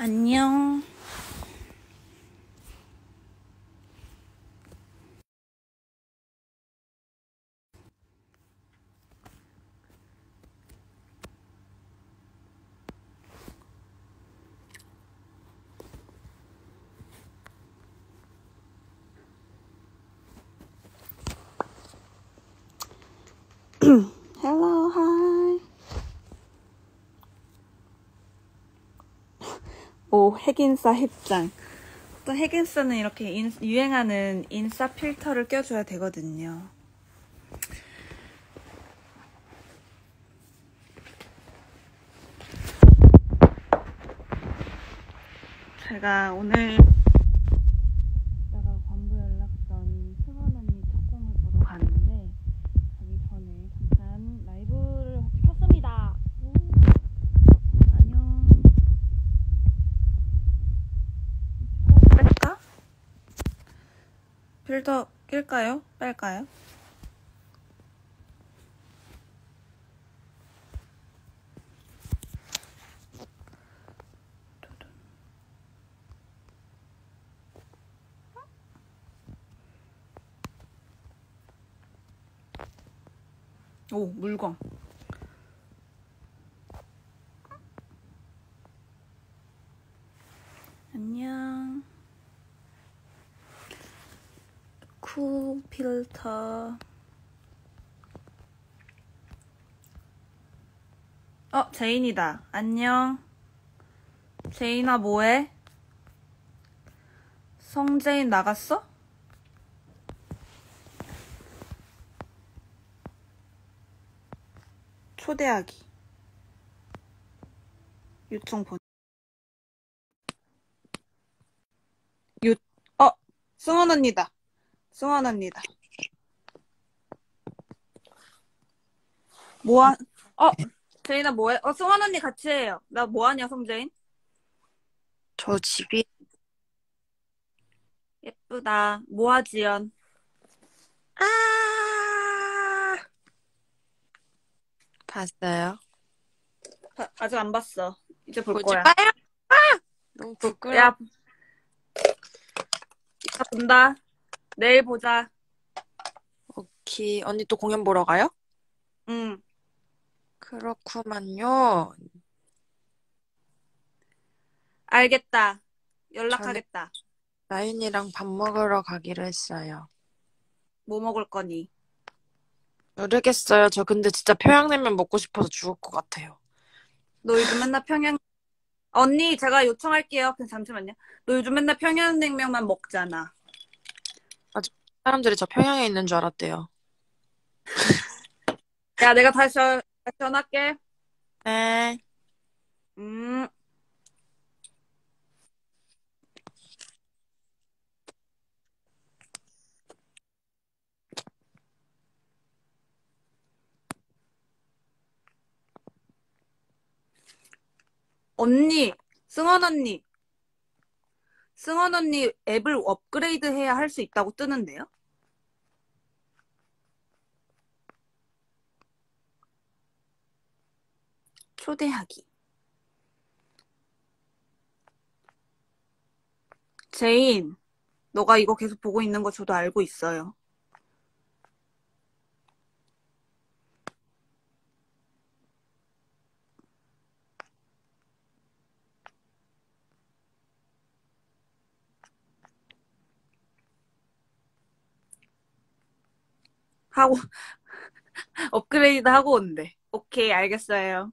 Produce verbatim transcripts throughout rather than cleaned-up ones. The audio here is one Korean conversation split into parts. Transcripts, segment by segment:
안녕. Hello, hi. 오, 핵인싸 heb장. 또 핵인싸는 이렇게 인, 유행하는 인싸 필터를 껴줘야 되거든요. 제가 오늘 이따가 관부 연락선 승원 언니 특공을 보러 가는데 가기 전에 잠깐 라이브를 같이 켰습니다. 오. 안녕. 뺄까? 필터 낄까요? 뺄까요? 오, 물광. 안녕. 쿨 필터. 어, 제인이다. 안녕. 제인아, 뭐해? 성제인 나갔어? 초대하기. 요청 본. 유, 어, 승원 언니다. 승원 언니다. 뭐하, 어, 제인아 뭐해? 어, 승원 언니 같이 해요. 나 뭐하냐, 성제인? 저 집이 예쁘다. 뭐하지연? 아 봤어요? 아, 아직 안 봤어. 이제 볼 보지 거야. 마요. 아 너무 볼, 부끄러워. 야, 이따 본다. 내일 보자. 오케이. 언니 또 공연 보러 가요? 응. 그렇구만요. 알겠다. 저는 연락하겠다. 나윤이랑 밥 먹으러 가기로 했어요. 뭐 먹을 거니? 모르겠어요. 저 근데 진짜 평양냉면 먹고 싶어서 죽을 것 같아요. 너 요즘 맨날 평양, 언니, 제가 요청할게요. 그냥 잠시만요. 너 요즘 맨날 평양냉면만 먹잖아. 맞아. 사람들이 저 평양에 있는 줄 알았대요. 야, 내가 다시, 전- 다시 전화할게. 네. 음. 언니, 승원 언니, 승원 언니 앱을 업그레이드 해야 할 수 있다고 뜨는데요? 초대하기. 제인, 너가 이거 계속 보고 있는 거 저도 알고 있어요. 하고, 업그레이드 하고 온대. 오케이, 알겠어요.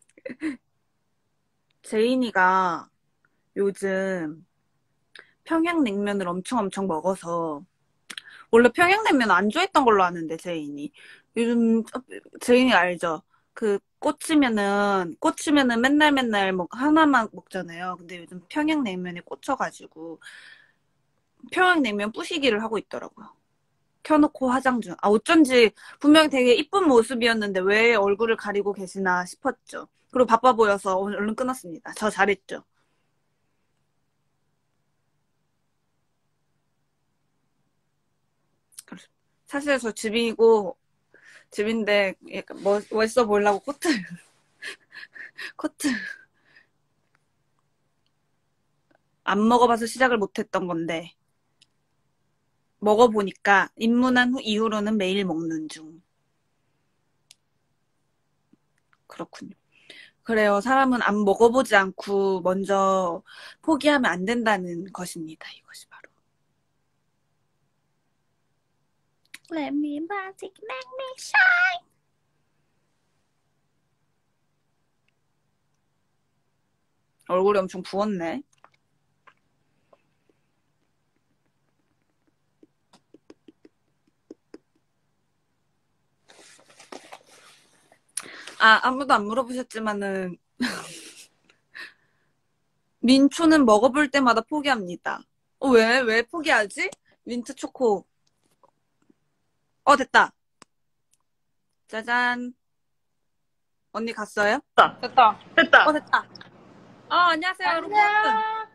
제인이가 요즘 평양냉면을 엄청 엄청 먹어서 원래 평양냉면 안 좋아했던 걸로 아는데 제인이 요즘 제인이 알죠? 그 꽂히면은 꽂히면은 맨날 맨날 뭐 하나만 먹잖아요. 근데 요즘 평양냉면에 꽂혀가지고 평양냉면 부시기를 하고 있더라고요. 켜놓고 화장 중. 아, 어쩐지 분명히 되게 이쁜 모습이었는데 왜 얼굴을 가리고 계시나 싶었죠. 그리고 바빠 보여서 오늘 얼른 끊었습니다. 저 잘했죠. 사실 저 집이고 집인데 약간 멋, 멋있어 보이려고 코트 코트 안 먹어봐서 시작을 못했던 건데 먹어보니까 입문한 후 이후로는 매일 먹는 중. 그렇군요. 그래요. 사람은 안 먹어보지 않고 먼저 포기하면 안 된다는 것입니다. 이것이 바로. Let me magic, make me shine. 얼굴이 엄청 부었네. 아, 아무도 안 물어보셨지만은 민초는 먹어볼 때마다 포기합니다. 어, 왜? 왜 포기하지? 민트 초코. 어, 됐다. 짜잔. 언니 갔어요? 됐다. 어, 됐다. 아, 안녕하세요, 여러분. 안녕.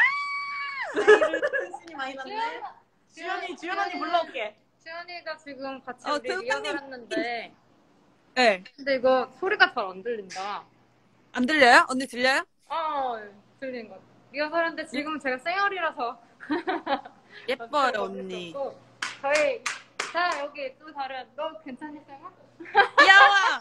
신이 많이 났네. 주연이, 주연 언니 불러올게. 주연이가 지금 같이 어, 우리 태우님. 리허설 했는데. 네. 근데 이거 소리가 잘 안 들린다. 안 들려요? 언니 들려요? 어, 들리는 것 같아. 리허설 했는데 지금 제가 쌩얼이라서. 예뻐요, 언니. 저희, 자, 여기 또 다른, 너 괜찮니, 쌩얼? 귀여워!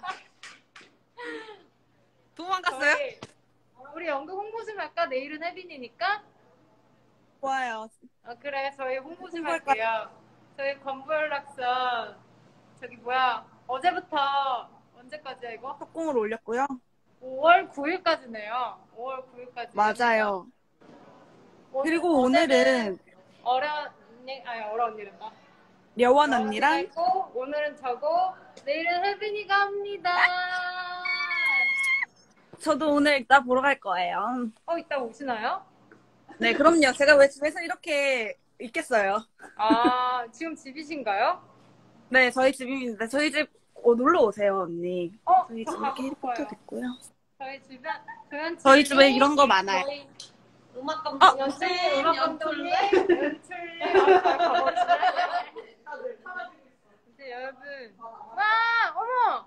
도망갔어요? 저희, 우리 연극 홍보 좀 할까? 내일은 혜빈이니까? 좋아요. 아, 그래, 저희 홍보 좀 홍보할까? 할게요. 저희 건보연락선, 저기 뭐야, 어제부터 언제까지야, 이거? 속공을 올렸고요. 오월 구일까지네요. 오월 구일까지. 맞아요. 오늘, 그리고 오늘은 어려 언니, 아니, 어려 언니란다. 려원 언니랑 있고, 오늘은 저고, 내일은 혜빈이가 합니다. 저도 오늘 이따 보러 갈 거예요. 어, 이따 오시나요? 네, 그럼요. 제가 왜 집에서 이렇게 있겠어요? 아, 지금 집이신가요? 네, 저희 집입니다. 저희 집 어, 놀러 오세요, 언니. 어, 저희 저 집 가고 이렇게 해리포터 싶어요. 됐고요. 저희 집에, 조연 저희 집에 이런 거 많아요. 저희 음악 어, 감독님, 연출님, 음악 감독님, 연출님, 아, 가보시네. 이제 여러분, 와, 어머!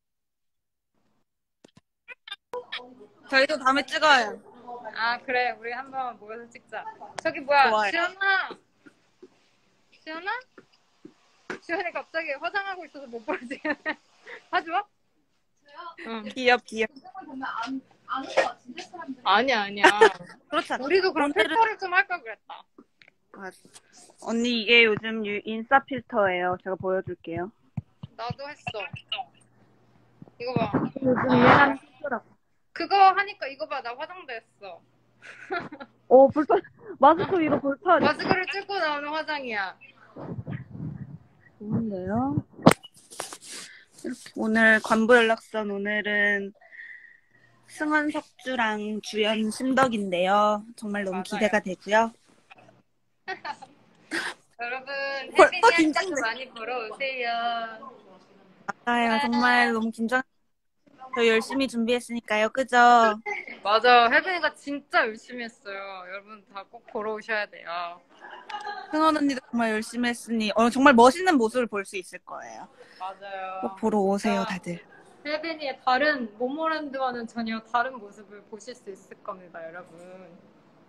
저희도 다음에 찍어요. 아, 그래, 우리 한번 모여서 찍자. 저기 뭐야, 좋아요. 지연아! 지연아? 지연이 갑자기 화장하고 있어서 못 보지. 하지 마? 응. 귀엽, 귀엽. 아니야, 아니야. 그렇잖아. 우리도 그럼 오늘은- 필터를 좀 할까 그랬다. 맞아. 언니, 이게 요즘 유- 인싸 필터예요. 제가 보여줄게요. 나도 했어. 이거 봐. 요즘 아. 유행하는 필터라고. 그거 하니까 이거 봐. 나 화장도 했어. 어, 불타, 마스크 위로 불타. 마스크를 찍고 나오는 화장이야. 좋은데요? 이렇게 오늘 관부 연락선 오늘은 승원 석주랑 주연 심덕인데요. 정말 너무 맞아요. 기대가 되고요. 여러분, 벌- 어, 혜빈이한테도 긴장돼. 많이 보러 오세요. 맞아요. 정말 너무 긴장. 저희 열심히 준비했으니까요. 그죠? 맞아. 혜빈이가 진짜 열심히 했어요. 여러분 다 꼭 보러 오셔야 돼요. 승원 언니도 정말 열심히 했으니 어, 정말 멋있는 모습을 볼 수 있을 거예요. 맞아요. 꼭 보러 오세요, 진짜 다들. 혜빈이의 다른 모모랜드와는 전혀 다른 모습을 보실 수 있을 겁니다, 여러분.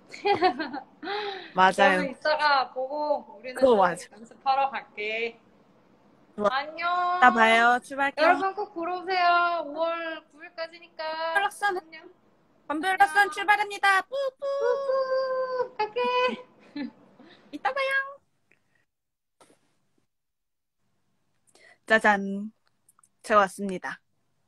맞아요. 저는 이따가 보고 우리는 그거 맞아. 연습하러 갈게. 좋아. 안녕. 이따 봐요. 출발할게요. 여러분 꼭 보러 오세요. 오월 구일까지니까. 연락선. 관부 연락선 출발합니다. 뿌뿌. 뿌뿌. 갈게. 이따 봐요. 짜잔. 제가 왔습니다.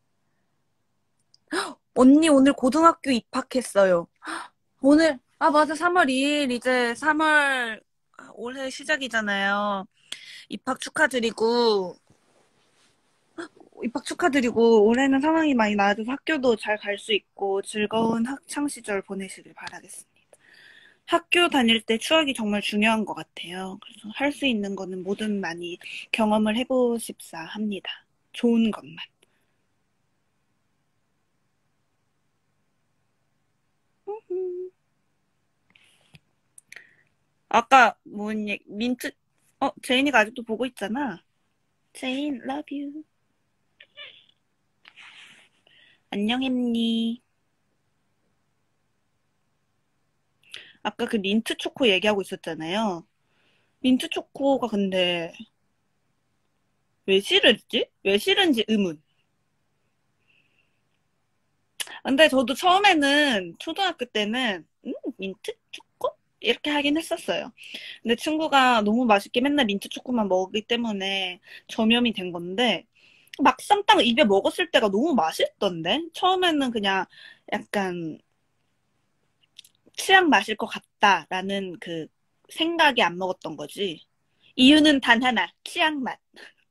헉, 언니 오늘 고등학교 입학했어요. 헉, 오늘, 아, 맞아. 삼월 이일 이제 삼월 올해 시작이잖아요. 입학 축하드리고, 헉, 입학 축하드리고, 올해는 상황이 많이 나아져서 학교도 잘 갈 수 있고, 즐거운 학창 시절 보내시길 바라겠습니다. 학교 다닐 때 추억이 정말 중요한 것 같아요. 그래서 할 수 있는 거는 뭐든 많이 경험을 해보십사 합니다. 좋은 것만. 아까 뭔 얘기, 민트, 어, 제인이가 아직도 보고 있잖아. 제인, love you. 안녕, 햄니. 아까 그 민트 초코 얘기하고 있었잖아요. 민트 초코가 근데 왜 싫을지? 왜 싫은지 의문. 근데 저도 처음에는 초등학교 때는 음, 민트 초코? 이렇게 하긴 했었어요. 근데 친구가 너무 맛있게 맨날 민트 초코만 먹기 때문에 점염이 된 건데 막상 딱 입에 먹었을 때가 너무 맛있던데? 처음에는 그냥 약간 취향 맛일 것 같다라는 그 생각이 안 먹었던 거지. 이유는 단 하나, 취향 맛.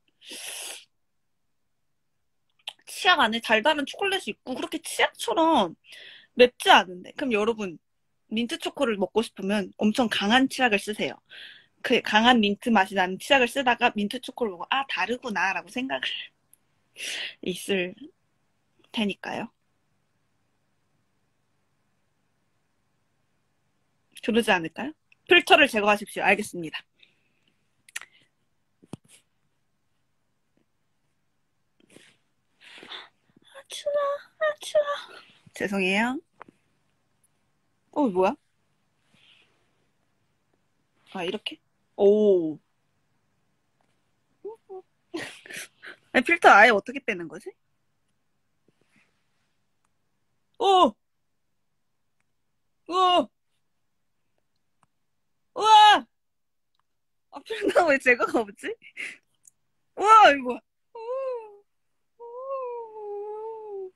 치약 안에 달달한 초콜릿이 있고 그렇게 치약처럼 맵지 않은데. 그럼 여러분 민트 초코를 먹고 싶으면 엄청 강한 치약을 쓰세요. 그 강한 민트 맛이 나는 치약을 쓰다가 민트 초코를 먹어 아 다르구나라고 생각을 있을 테니까요. 그러지 않을까요? 필터를 제거하십시오. 알겠습니다. 아 추워, 아 추워. 죄송해요. 어 뭐야? 아 이렇게? 오. 아니, 필터 아예 어떻게 빼는 거지? 오! 우와! 우와! 아, 필터 왜 제거가 없지? 우와, 이거. 오, 오.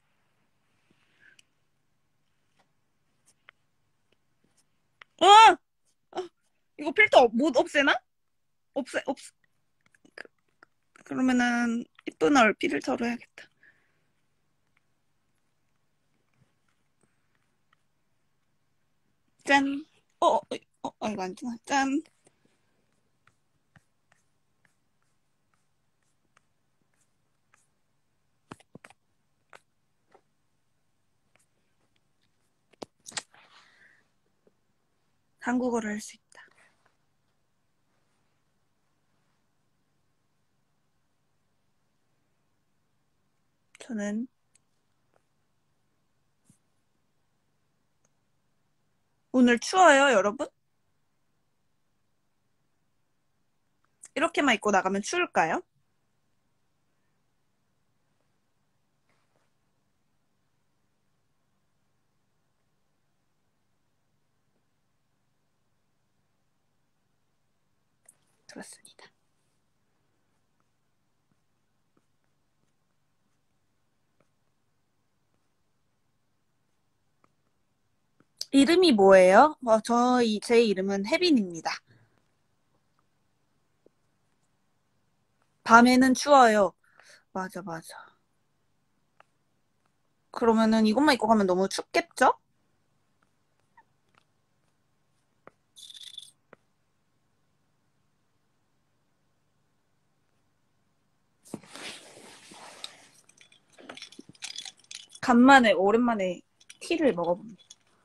우와! 아, 이거 필터 못 없애나? 없애, 없, 그, 그러면은, 이쁜 얼 필터로 해야겠다. 짠. 어, 어, 어, 어, 이거 안 되나? 짠. 한국어를 할 수 있다. 저는 오늘 추워요, 여러분? 이렇게만 입고 나가면 추울까요? 그렇습니다. 이름이 뭐예요? 어, 저희, 제 이름은 혜빈입니다. 밤에는 추워요. 맞아, 맞아. 그러면은 이것만 입고 가면 너무 춥겠죠? 간만에, 오랜만에 티를 먹어봅니다.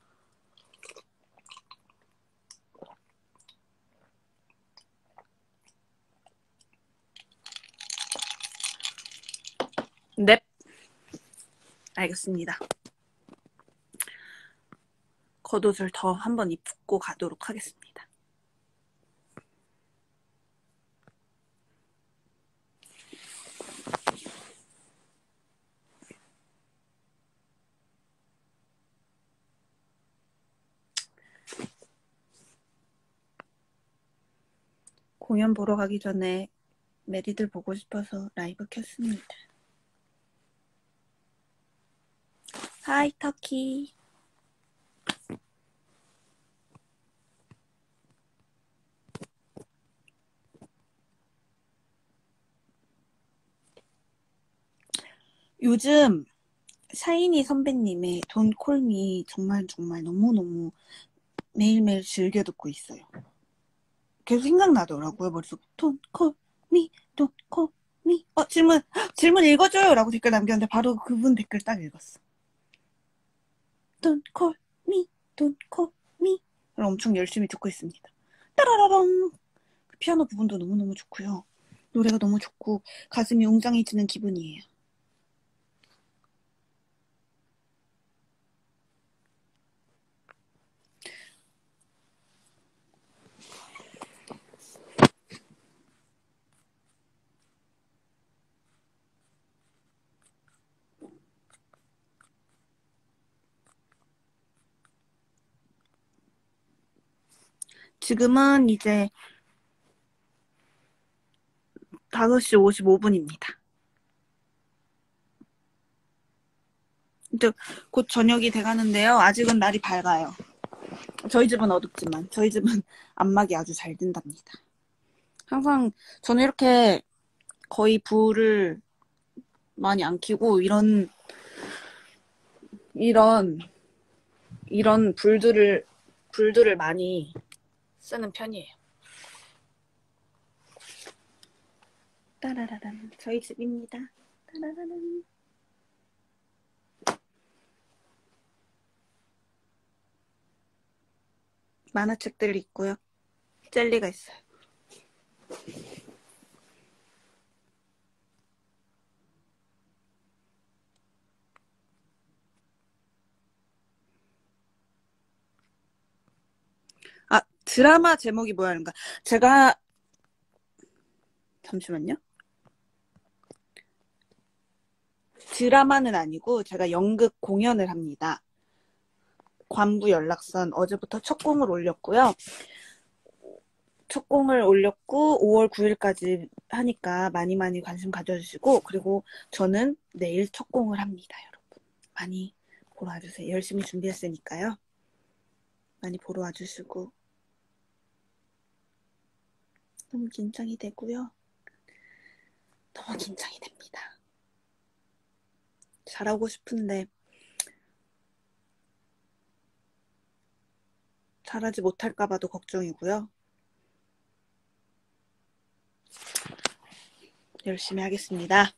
넵. 알겠습니다. 겉옷을 더 한번 입고 가도록 하겠습니다. 공연 보러 가기 전에 메리들 보고 싶어서 라이브 켰습니다. 하이 터키. 요즘 샤이니 선배님의 Don't Call Me 정말 정말 너무너무 매일매일 즐겨 듣고 있어요. 계속 생각나더라고요. 머릿속에 Don't Call Me, Don't Call Me. 어 질문 질문 읽어줘요 라고 댓글 남겼는데 바로 그분 댓글 딱 읽었어. Don't call me, don't call me. 를 엄청 열심히 듣고 있습니다. 따라라랑. 피아노 부분도 너무너무 좋고요. 노래가 너무 좋고 가슴이 웅장해지는 기분이에요. 지금은 이제 다섯 시 오십오 분입니다. 이제 곧 저녁이 돼가는데요. 아직은 날이 밝아요. 저희 집은 어둡지만 저희 집은 안막이 아주 잘 든답니다. 항상 저는 이렇게 거의 불을 많이 안 켜고 이런 이런 이런 불들을 불들을 많이 쓰는 편이에요. 따라라란 저희 집입니다. 따라라란. 만화책들이 있고요. 젤리가 있어요. 아, 드라마 제목이 뭐야는가? 제가 잠시만요. 드라마는 아니고 제가 연극 공연을 합니다. 관부 연락선 어제부터 첫 공을 올렸고요. 첫 공을 올렸고 오월 구일까지 하니까 많이 많이 관심 가져주시고 그리고 저는 내일 첫 공을 합니다. 여러분. 많이 보러 와주세요. 열심히 준비했으니까요. 많이 보러 와주시고 너무 긴장이 되고요. 너무 긴장이 됩니다. 잘하고 싶은데 잘하지 못할까봐도 걱정이고요. 열심히 하겠습니다.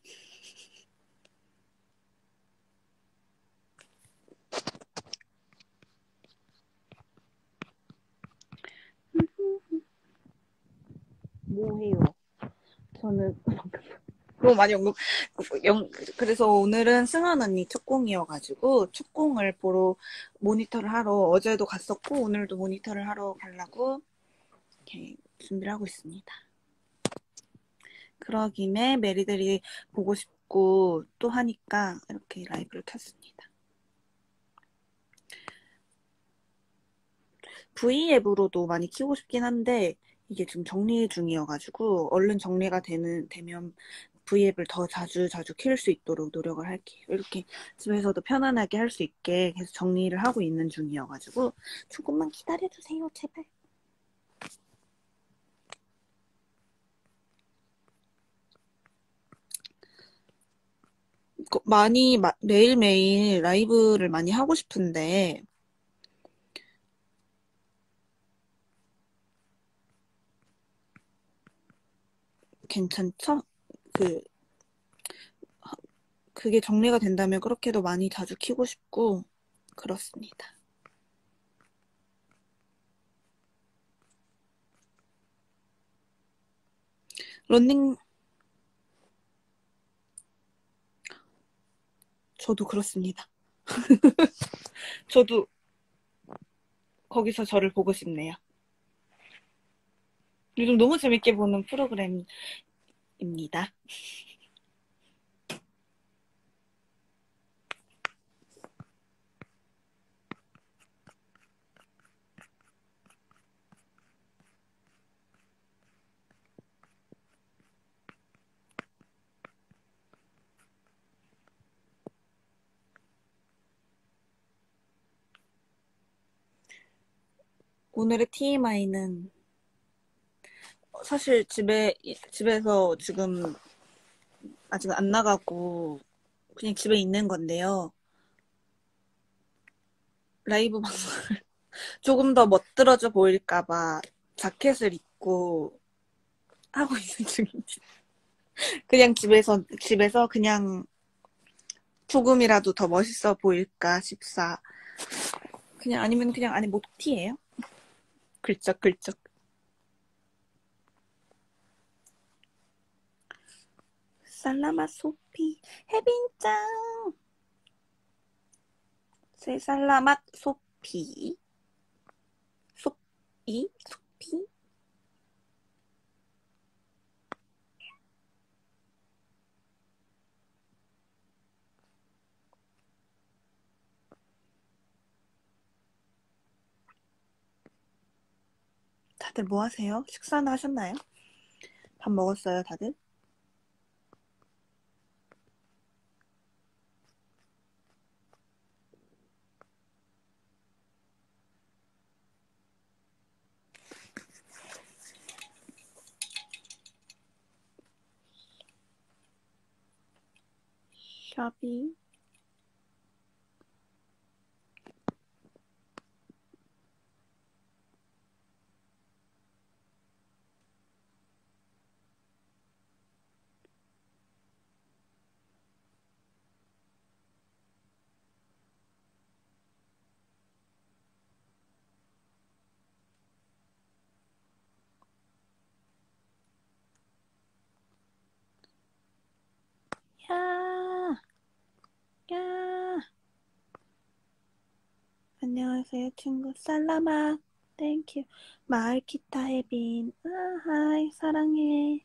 뭐해요? 저는 너무 많이 연극, 연, 그래서 오늘은 승환 언니 첫 공이어가지고 첫 공을 보러 모니터를 하러 어제도 갔었고 오늘도 모니터를 하러 가려고 이렇게 준비를 하고 있습니다. 그러 김에 메리들이 보고 싶고 또 하니까 이렇게 라이브를 켰습니다. V앱으로도 많이 키우고 싶긴 한데 이게 지금 정리 중이어가지고 얼른 정리가 되는 되면 V앱을 더 자주 자주 키울 수 있도록 노력을 할게요. 이렇게 집에서도 편안하게 할 수 있게 계속 정리를 하고 있는 중이어가지고 조금만 기다려주세요, 제발. 많이 마, 매일매일 라이브를 많이 하고 싶은데 괜찮죠? 그 그게 정리가 된다면 그렇게도 많이 자주 키고 싶고 그렇습니다. 런닝 저도 그렇습니다. 저도 거기서 저를 보고 싶네요. 요즘 너무 재밌게 보는 프로그램입니다. 오늘의 티엠아이는 사실 집에 집에서 지금 아직 안 나가고 그냥 집에 있는 건데요. 라이브 방송을 조금 더 멋들어져 보일까봐 자켓을 입고 하고 있는 중입니다. 그냥 집에서 집에서 그냥 조금이라도 더 멋있어 보일까 싶사. 그냥 아니면 그냥 안에 모티예요. 글쩍글쩍. 살라마 소피 혜빈짱. 세 살라맛 소피. 소피 소피. 다들 뭐 하세요? 식사는 하셨나요? 밥 먹었어요, 다들? 샤비. 야, 야. 안녕하세요, 친구. 살라마. 땡큐. 마을키타 혜빈. 아, 하이, 사랑해.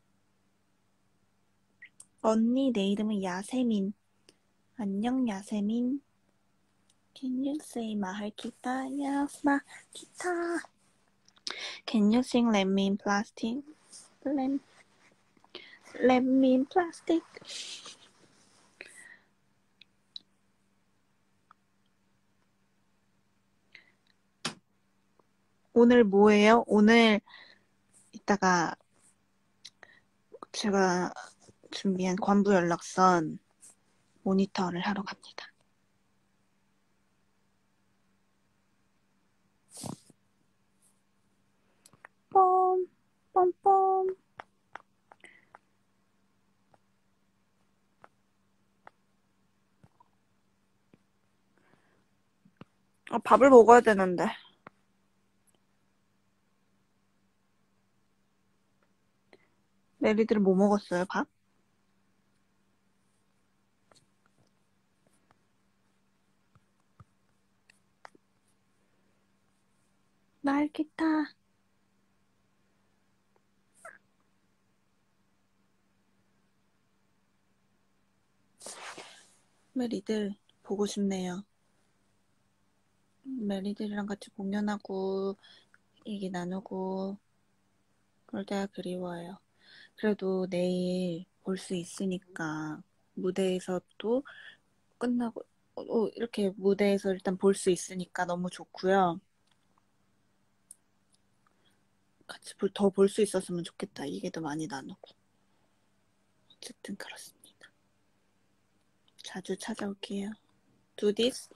언니, 내 이름은 야세민. 안녕, 야세민. Can you say 마을키타? Yes, 마을키타. Can you sing Let Me in Plastic? Let, let me in plastic. 오늘 뭐예요? 오늘 이따가 제가 준비한 관부 연락선 모니터를 하러 갑니다. 뽐, 뽐뽐. 아, 밥을 먹어야 되는데. 메리들 뭐 먹었어요, 밥? 마을키타. 메리들 보고 싶네요. 메리들이랑 같이 공연하고 얘기 나누고 그럴 때가 그리워요. 그래도 내일 볼 수 있으니까 무대에서 또 끝나고 어, 이렇게 무대에서 일단 볼 수 있으니까 너무 좋고요. 같이 더 볼 수 있었으면 좋겠다. 얘기도 많이 나누고. 어쨌든 그렇습니다. 자주 찾아올게요. Do this.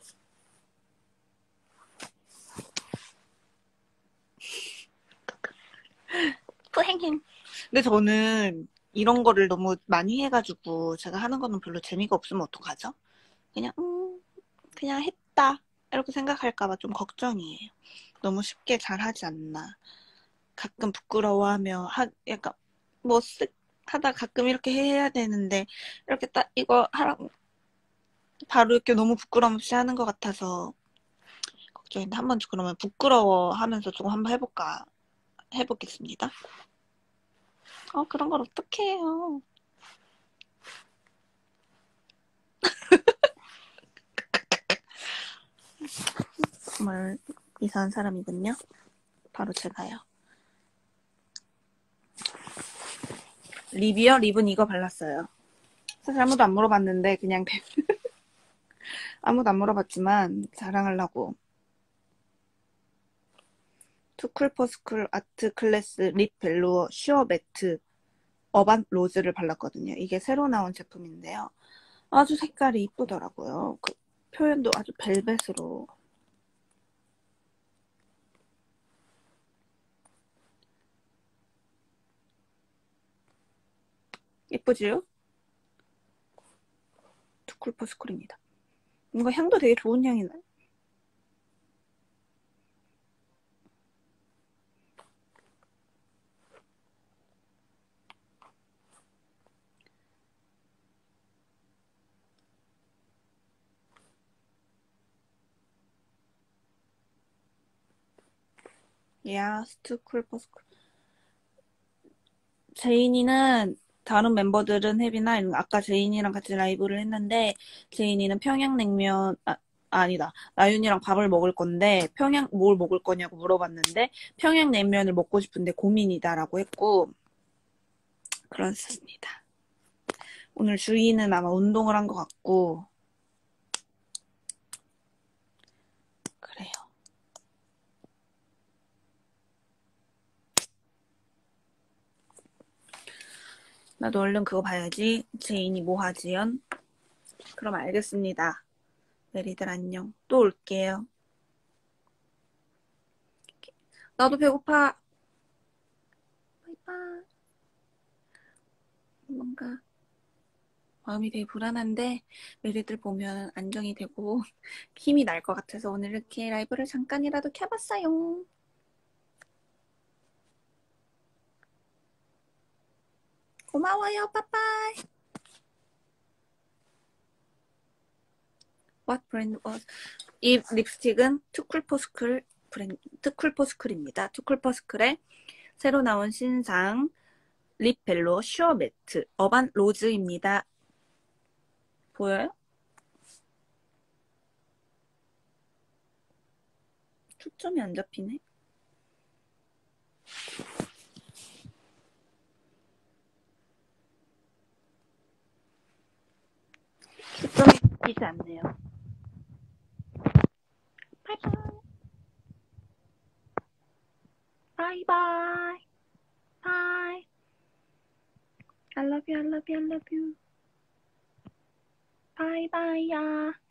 뿌행행. 근데 저는 이런 거를 너무 많이 해가지고 제가 하는 거는 별로 재미가 없으면 어떡하죠? 그냥 음 그냥 했다 이렇게 생각할까봐 좀 걱정이에요. 너무 쉽게 잘하지 않나. 가끔 부끄러워하며 하, 약간 뭐 쓱 하다 가끔 이렇게 해야 되는데 이렇게 딱 이거 하라 바로 이렇게 너무 부끄럼 없이 하는 것 같아서 걱정인데 한번 그러면 부끄러워하면서 조금 한번 해볼까 해보겠습니다. 어 그런 걸 어떻게 해요? 정말 이상한 사람이군요. 바로 제가요. 립이요? 립은 이거 발랐어요. 사실 아무도 안 물어봤는데 그냥 아무도 안 물어봤지만 자랑하려고 투쿨포스쿨 아트 클래스 립 벨루어 슈어 매트 어반 로즈를 발랐거든요. 이게 새로 나온 제품인데요. 아주 색깔이 이쁘더라고요. 그 표현도 아주 벨벳으로. 예쁘지요? 투쿨포스쿨입니다. 뭔가 향도 되게 좋은 향이 나요. 야, 투쿨포스쿨. 제인이는 다른 멤버들은 혜빈아 아까 제인이랑 같이 라이브를 했는데 제인이는 평양냉면 아, 아, 아니다. 나윤이랑 밥을 먹을 건데 평양 뭘 먹을 거냐고 물어봤는데 평양냉면을 먹고 싶은데 고민이다라고 했고 그렇습니다. 오늘 주희는 아마 운동을 한 것 같고 그래요. 나도 얼른 그거 봐야지. 제인이 뭐 하지연? 그럼 알겠습니다. 메리들 안녕. 또 올게요. 나도 배고파. 바이바이. 뭔가 마음이 되게 불안한데 메리들 보면 안정이 되고 힘이 날 것 같아서 오늘 이렇게 라이브를 잠깐이라도 켜봤어요. 고마워요. 빠빠이. What brand was? 이 립스틱은 투쿨포스쿨 브랜드, 투쿨포스쿨입니다. 투쿨포스쿨의 새로 나온 신상 립벨로 슈어 매트 어반 로즈입니다. 보여요? 초점이 안 잡히네. 초점이 잡히지 않네요. 바이바이. 바이바이. 바이. I love you, I love you, I love you. 바이바이야.